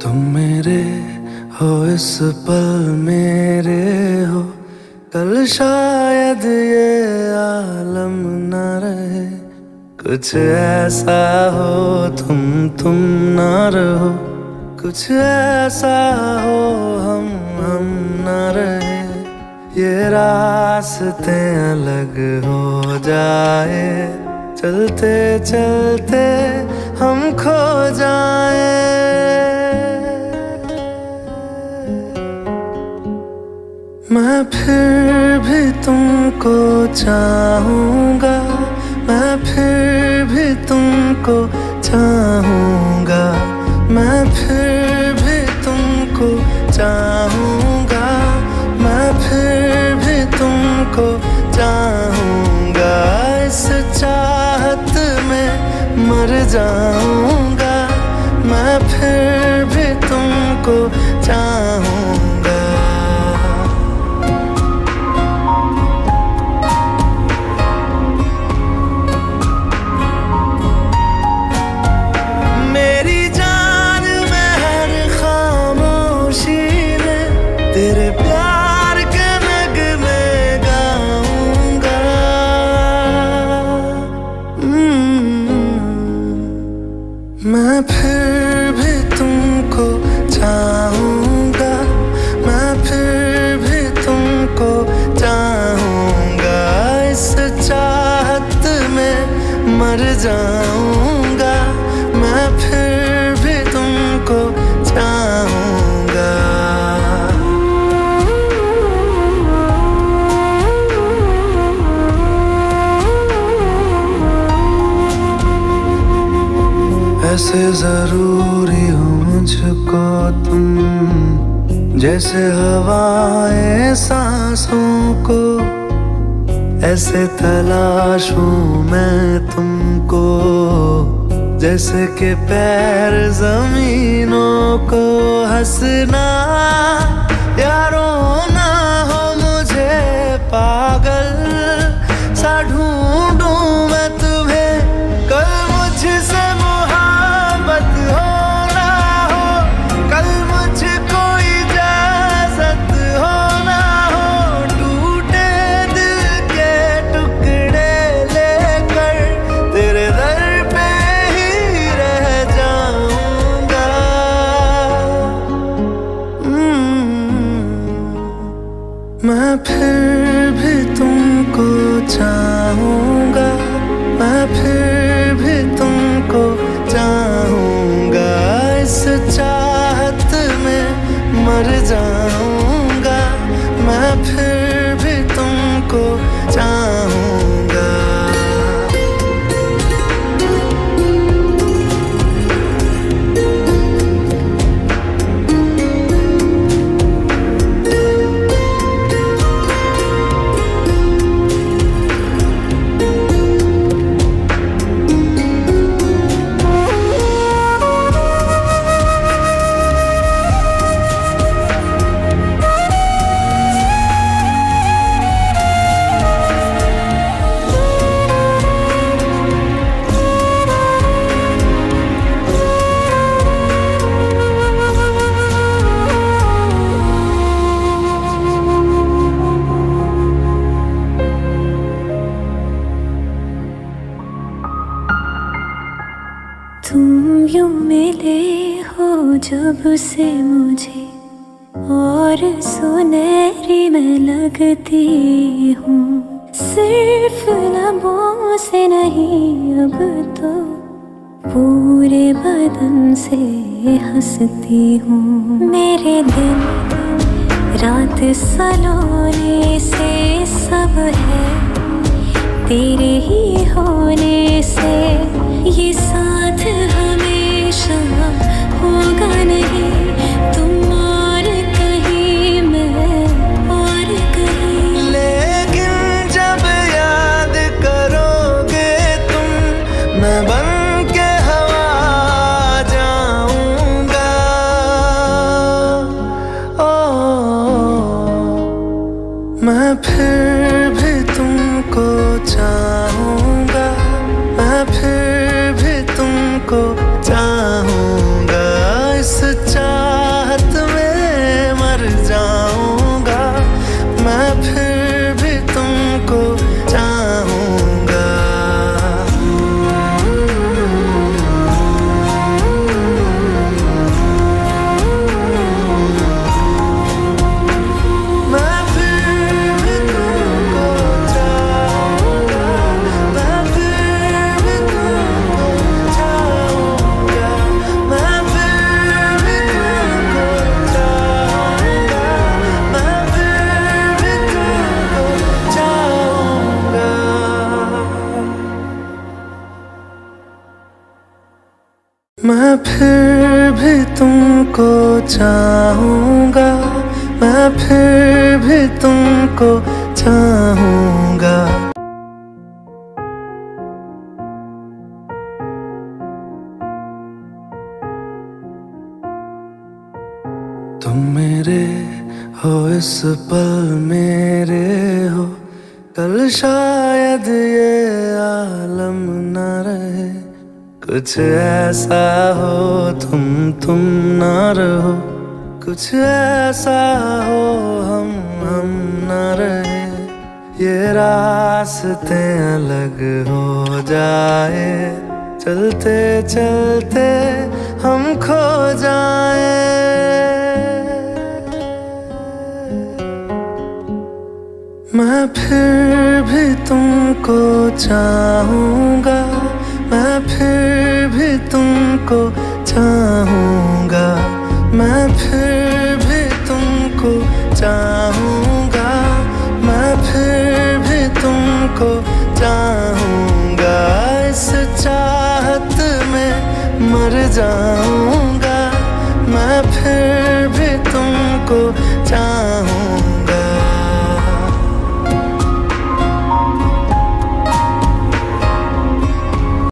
तुम मेरे हो इस पल मेरे हो, कल शायद ये आलम न रहे। कुछ ऐसा हो तुम ना रहो, कुछ ऐसा हो हम न रहे। ये रास्ते अलग हो जाए, चलते चलते हम खो जाए। मैं फिर भी तुमको चाहूँगा, मैं फिर भी तुमको चाहूँगा, मैं फिर भी तुमको चाहूँगा, मैं फिर भी तुमको चाहूँगा। इस चाहत में मर जाऊँगा, मैं फिर भी तुमको चाहूँगा। तेरे प्यार के नगमे गाऊंगा। मैं फिर भी तुमको चाहूँगा, मैं फिर भी तुमको चाहूँगा। इस चाहत में मर जाऊँगा, मैं फिर भी तुमको चाहूँगा। ऐसे जरूरी हो मुझको तुम, जैसे हवाएं सांसों को। ऐसे तलाशूं मैं तुमको, जैसे कि पैर जमीनों को। हंसना या रोना हो मुझे पागल सा ढूंढूं मैं तुम्हें। कल मुझसे मैं फिर भी तुमको चाहूँगा, मैं फिर भी तुमको चाहूँगा। इस चाहत में मर जाऊँगा, मैं फिर भी तुमको चाहूँगा। तुम यूं मिले हो जब से मुझे, और सुनहरी मैं लगती हूँ। सिर्फ लबों से नहीं अब तो पूरे बदन से हंसती हूँ। मेरे दिन रात सलोने से सब है तेरे ही होने से। ये साथ हमेशा होगा नहीं, तुम और कहीं मैं और कहीं। लेकिन जब याद करोगे तुम, मैं बन के हवा जाऊंगा। मैं फिर भी तुमको चाहूँगा, मैं फिर भी तुमको चाहूंगा, मैं फिर भी तुमको चाहूंगा। तुम मेरे हो इस पल मेरे हो, कल शायद ये आलम न रहे। कुछ ऐसा हो तुम ना रहो, कुछ ऐसा हो हम ना रहे। ये रास्ते अलग हो जाए, चलते चलते हम खो जाए। मैं फिर भी तुमको चाहूंगा, मैं फिर भी तुमको चाहूंगा, मैं फिर भी तुमको चाहूंगा, मैं फिर भी तुमको चाहूंगा। इस चाहत में मर जाऊंगा, मैं फिर भी तुमको